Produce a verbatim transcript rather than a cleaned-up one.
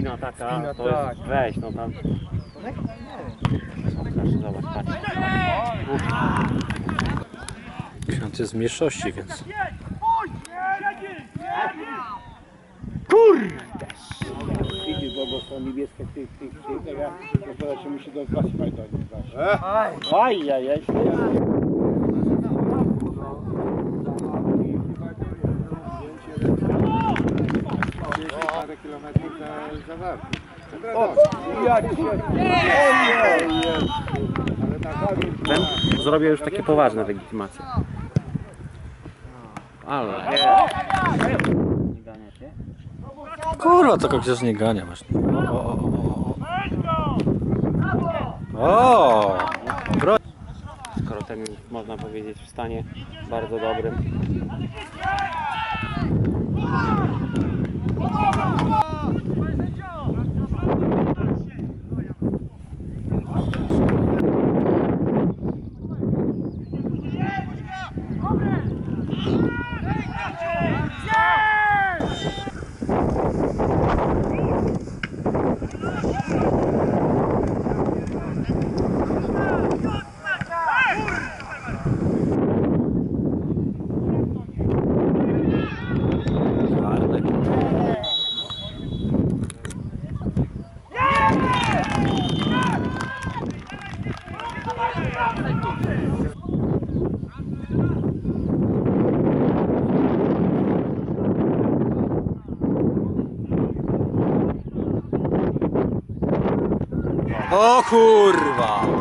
spina taka, Spina, to jest, tak. weź no tam. Proszę, zobacz, patrz. Ksiądz jest z mniejszości, więc... Kurde! Idzie, bo, bo są niebieskie w tych, tych, tych, tych, ja gospodarz się musi dopasować do nich zawsze. Aj! Aj, aj, aj. Parę kilometrów za, za warto. O, jak się... Ale na zawiódł. Ten zrobię już takie poważne legitymacje. Ale... Nie gania się. Kurwa, to kogoś nie gania właśnie. O, o, o, o. O, bro... Skoro ten można powiedzieć w stanie bardzo dobrym. O kurwa!